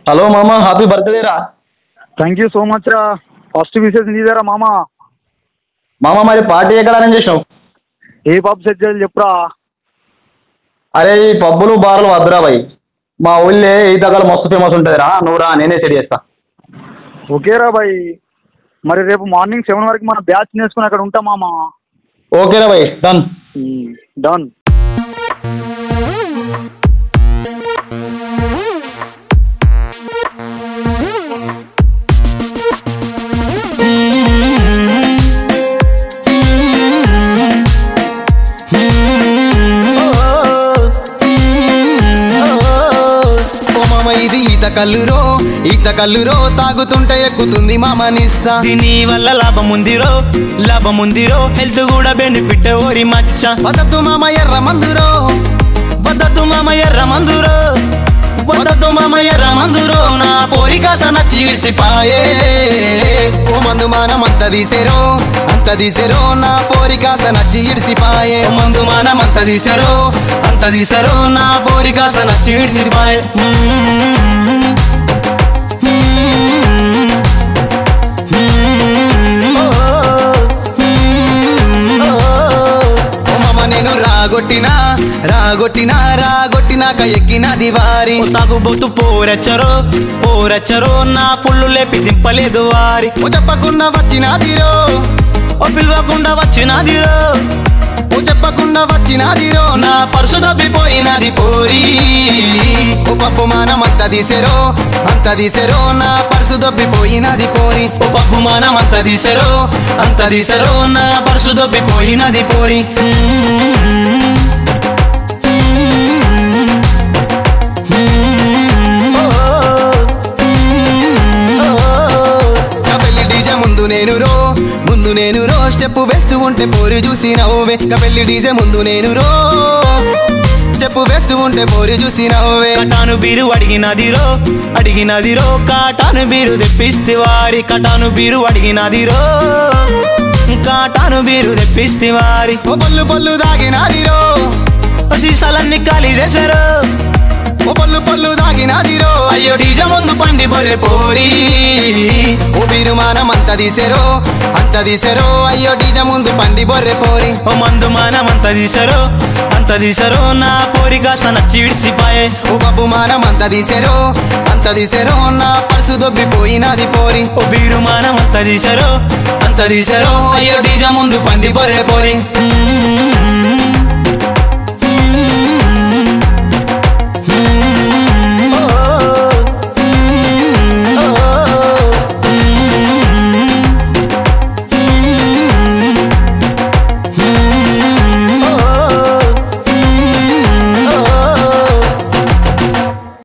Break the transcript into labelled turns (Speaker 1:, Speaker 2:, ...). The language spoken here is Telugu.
Speaker 1: హలో మామ, హ్యాపీ బర్త్డే రా.
Speaker 2: థ్యాంక్ యూ సో మచ్ రా. ఫస్ట్ విషెస్ నీదేరా మామ.
Speaker 1: మామ మరి పార్టీ ఎక్కడ అరేంజ్ చేసావు?
Speaker 2: ఏ పబ్ సెట్ చేయాలి చెప్పురా.
Speaker 1: అరే ఈ పబ్బులు బార్లు వద్దురా భయ్. మా ఊళ్ళే ఈతకాలు మస్తు ఫేమస్ ఉంటుంది రా. నువ్వు రా, నేనే సెట్ చేస్తా.
Speaker 2: ఓకేరా బాయ్. మరి రేపు మార్నింగ్ 7 వరకు మన బ్యాచ్ నేర్చుకుని అక్కడ ఉంటాం మామ.
Speaker 1: ఓకేరా భయ్, డన్.
Speaker 2: డన్.
Speaker 3: ఈత కల్లురో తాగుతుంటే ఎక్కుతుంది మామ నిస్సా.
Speaker 4: దీని వల్ల లాభముందిరో హెల్త్ కూడా బెనిఫిట్ ఓరి మచ్చ.
Speaker 3: వదద్దు మామ ఎర్ర మందురో,
Speaker 4: వద్దద్దు మామ ఎర్ర మందురో
Speaker 3: నా పోరికాస నచ్చి ఇడిసిపాయే. ఓ మందు మానం అంత తీసేరో నా పోరికాస నచ్చి ఇడిసిపాయే.
Speaker 4: మందు మానం అంత తీసారో నా పోరికాస నచ్చి ఇడిసిపాయే.
Speaker 3: రాగొట్టినాక ఎక్కినది వారి.
Speaker 4: తాగుబోతు పోరెచ్చరో నా పుల్లు లేపి దింపలేదు వారి.
Speaker 3: ఓ చెప్పకుండా వచ్చినాదిరో,
Speaker 4: ఓ పిలవకుండా వచ్చినాదిరో
Speaker 3: నా పర్సు దబ్బిపోయినది పోరి. ఓ పప్పు మానం అంత తీసేరో నా పర్సు దబ్బిపోయినది పోరి.
Speaker 4: ఓ పప్పు మానం అంత తీసారో నా పర్సు దబ్బిపోయినది పోరి.
Speaker 3: ముందు నేను రో స్టెప్ వేస్తూ ఉంటే పోరి చూసి నవ్వే. కబెల్లి డీజే ముందు నేను రో స్టెప్ వేస్తూ ఉంటే పోరి చూసి నవ్వే.
Speaker 4: కటాను బీరు అడిగినదిరో కాటాను బీరు తెప్పిస్తే వారి. కటాను బీరు అడిగినదిరో కాటాను బీరు తెప్పిస్తే వారి.
Speaker 3: ఓ పళ్ళు దాగినాదిరో,
Speaker 4: సీసాలన్నీ ఖాళీ చేశారు.
Speaker 3: ఓ పళ్ళు దాగినాదిరో
Speaker 4: అయ్యో డీజే ముందు పండి బొర్రె పోరి.
Speaker 3: ఓ బీరు మానం అంత తీసేరో అయ్యో డీజే ముందు పండి బొర్రె పోరి.
Speaker 4: ఓ మందు మానం అంత తీసారో నా పోరి కాస నచ్చి ఇడిసిపాయే.
Speaker 3: ఓ పప్పు మానం అంత తీసేరో నా పర్సు దొబ్బిపోయినది పోరి.
Speaker 4: ఓ బీరు మానం అంత తీసారో
Speaker 3: అయ్యో డీజే ముందు పండి బొర్రె పోరి.